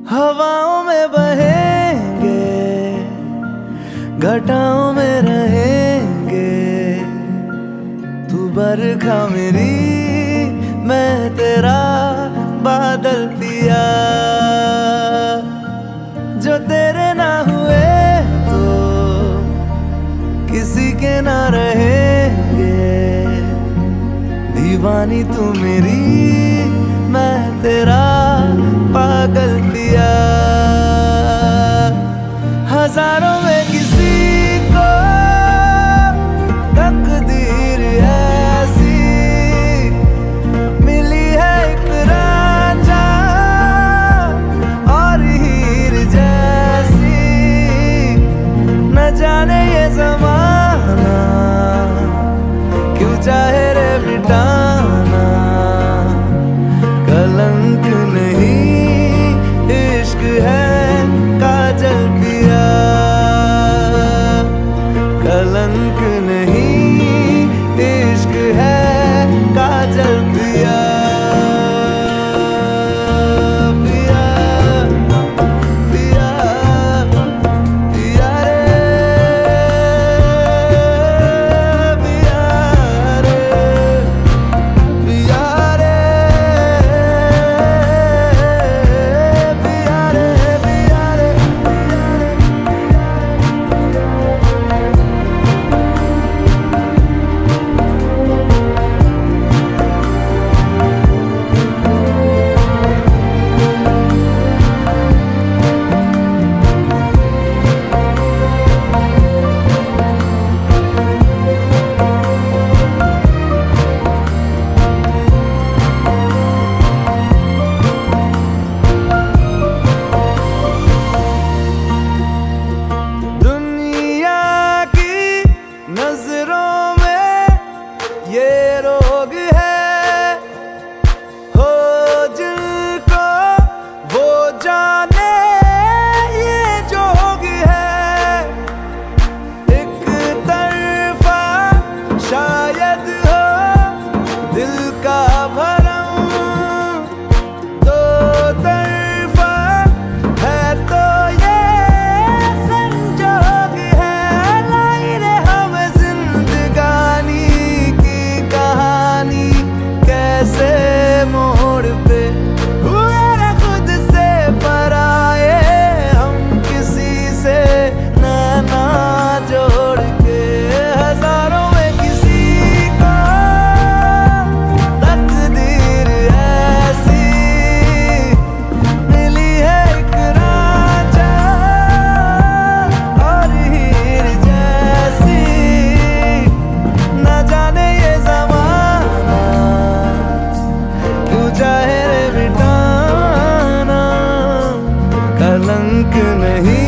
हवाओं में बहेंगे, घटाओं में रहेंगे। तू बरखा मेरी, मैं तेरा बादल पिया। जो तेरे ना हुए तो किसी के ना रहेंगे। दीवानी तू मेरी, मैं तेरा पागल पिया। हजारों में किसी को तकदीर ऐसी मिली है, एक रांझा और हीर जैसी। न जाने ये ज़माना क्यों चाहे रे मिटाना। कलंक नहीं इश्क है काजल पिया। कलंक नहीं इश्क है काजल पिया। पिया पिया पिया रे, पिया रे, पिया रे, पिया रे, पिया रे। नजरों में ये रोग है, हो जिनको वो जाने ये जोग है। एक तरफा शायद हो दिल का भरम, दो तरफा है तो ये संजोग है। लाई रे हम जिंदगानी की कहानी, कैसे मोड़ पे हुए रे खुद से पराए। हम किसी से नैना जोड़ के, हजारों में किसी को तकदीर ऐसी मिली है, एक रांझा और हीर जैसी। न जाने ये ज़माना क्यों चाहे रे मिटाना। कलंक नहीं